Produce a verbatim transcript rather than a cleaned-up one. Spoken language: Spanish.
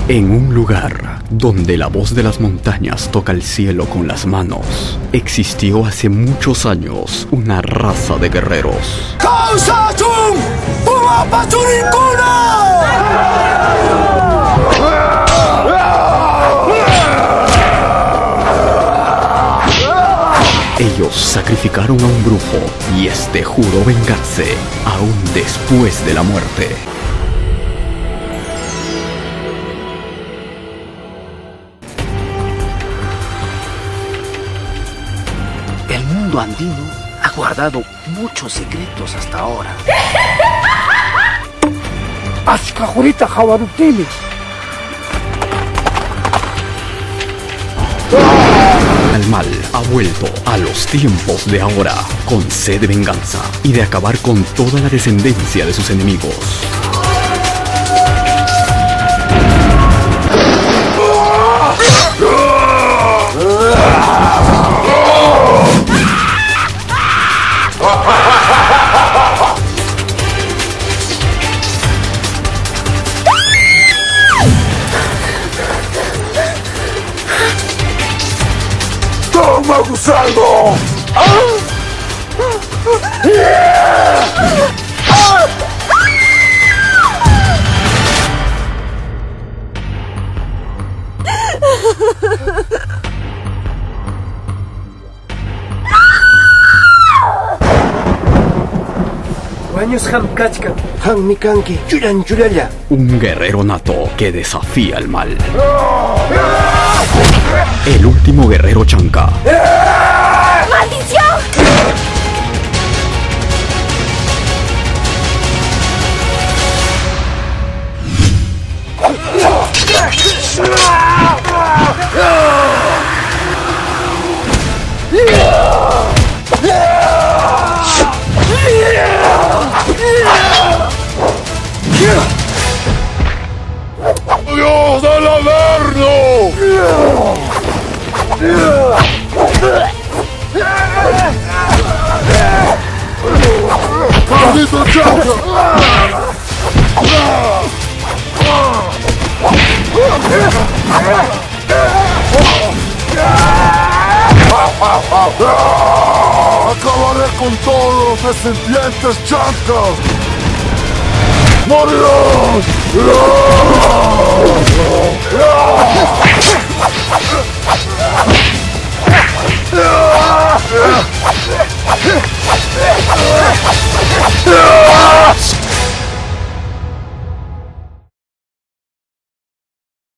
En un lugar donde la voz de las montañas toca el cielo con las manos, existió hace muchos años una raza de guerreros. Ellos sacrificaron a un brujo y este juró vengarse aún después de la muerte. El mundo andino ha guardado muchos secretos hasta ahora. ¡Ashkajurita Jawarutimi! El mal ha vuelto a los tiempos de ahora, con sed de venganza y de acabar con toda la descendencia de sus enemigos. ¡Toma, gusano! Un guerrero nato que desafía el mal. El último guerrero Chanca. ¡Maldición! ¡Dios del Averno! ¡Maldito Chanca! ¡Acabaré con todos los descendientes Chancas! ¡Morirás!